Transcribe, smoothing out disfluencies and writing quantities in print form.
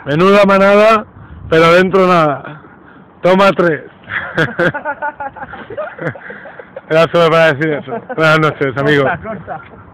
Menuda manada, pero dentro nada. Toma 3. Era solo para decir eso. Buenas noches, amigos. Corta.